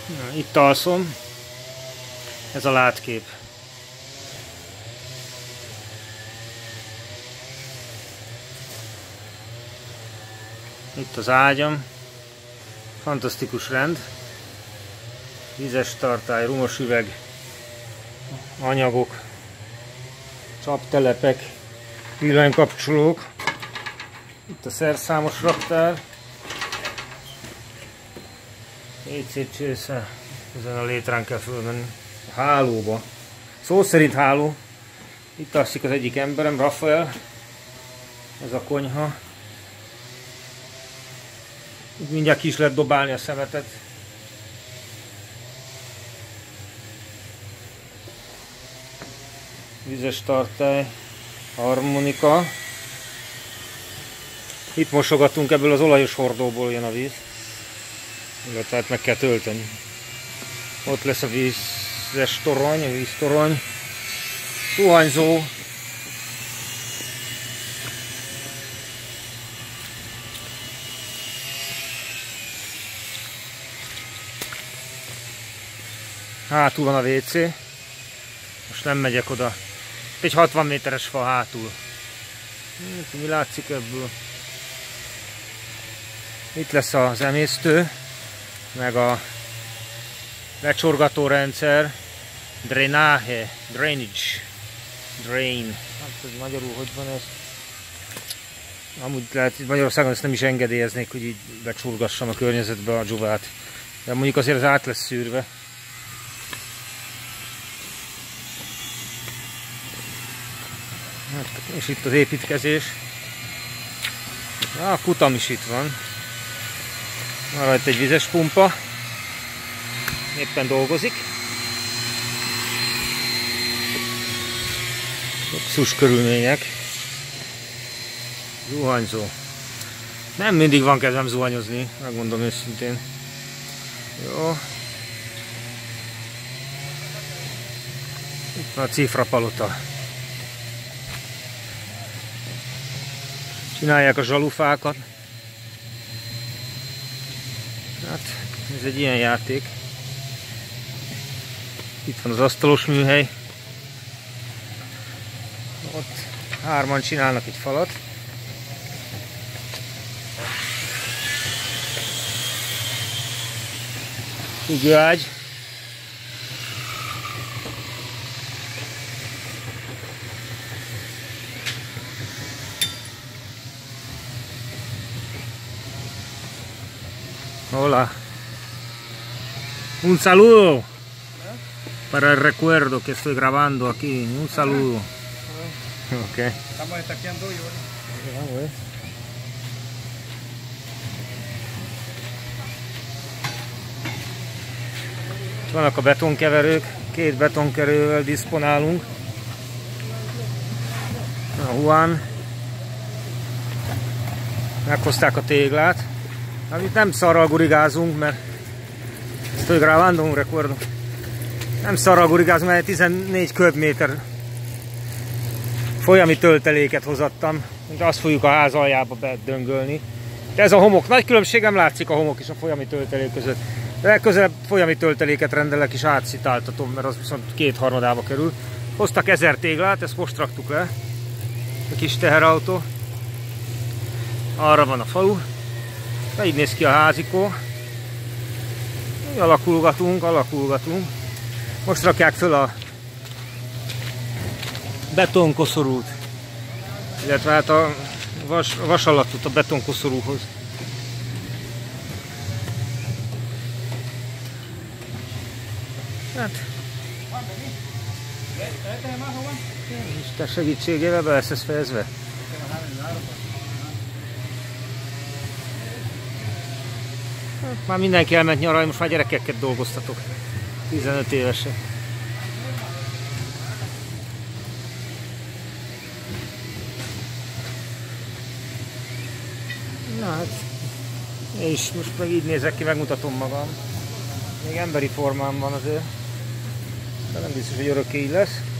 Na, itt alszom. Ez a látkép. Itt az ágyam. Fantasztikus rend. Vizes tartály, rumos üveg, anyagok, csaptelepek, villanykapcsolók. Itt a szerszámos raktár. WC csésze. Ezen a létrán kell fölmenni. A hálóba. Szó szerint háló. Itt alszik az egyik emberem, Rafael. Ez a konyha. Itt mindjárt ki is lehet dobálni a szemetet. Vizes tartály, harmonika. Itt mosogatunk, ebből az olajos hordóból jön a víz. Tehát meg kell tölteni. Ott lesz a vízes torony, a víztorony. Zuhanyzó. Hátul van a WC. Most nem megyek oda. Egy 60 méteres fa hátul. Mi látszik ebből? Itt lesz az emésztő, meg a lecsorgató rendszer. Drainage. Drain. Hát ez magyarul hogy van ez? Amúgy lehet, Magyarországon ezt nem is engedélyeznék, hogy így becsurgassam a környezetbe a dzsuvát. De mondjuk azért az át lesz szűrve. És itt az építkezés. A kutam is itt van. Van rajta egy vizes pumpa. Éppen dolgozik. Luxus körülmények. Zuhanyzó. Nem mindig van kedvem zuhanyozni, megmondom őszintén. Jó. Itt van a cifrapalota. Csinálják a zsalufákat. Hát, ez egy ilyen játék. Itt van az asztalos műhely. Ott hárman csinálnak egy falat. Függőágy. Hola. Un saludo para el recuerdo que estoy grabando aquí. Un saludo. Ok. Estamos estaqueando hoy. Vannak a betonkeverők, két betonkeverővel diszponálunk. A Juan. Meghozták a téglát. Amit nem szarral gurigázunk, mert estoy grabando un recuerdo. Nem szarral gurigázunk, mert 14 köbméter folyami tölteléket hozattam. Azt fogjuk a ház aljába bedöngölni. De ez a homok. Nagy különbség nem látszik a homok és a folyami töltelék között. De legközelebb folyami tölteléket rendelek és átszitáltatom, mert az viszont 2/3 kerül. Hoztak 1000 téglát, ezt most raktuk le. A kis teherautó. Arra van a falu. De így néz ki a házikó. Alakulgatunk. Most rakják föl a betonkoszorút. Illetve hát a vasallatot a betonkoszorúhoz. Hát. Isten segítségével be lesz ez fejezve. Már mindenki elment nyaralni, most már gyerekeket dolgoztatok. 15 évesek. Na hát, és most meg így nézek ki, megmutatom magam. Még emberi formám van azért. De nem biztos, hogy örökké így lesz.